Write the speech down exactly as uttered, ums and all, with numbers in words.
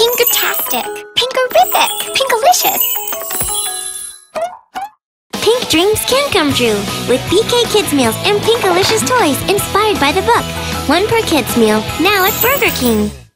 Pinkatastic! Pinkerific! Pinkalicious! Pink dreams can come true with B K Kids Meals and Pinkalicious toys inspired by the book. One per kids meal, now at Burger King.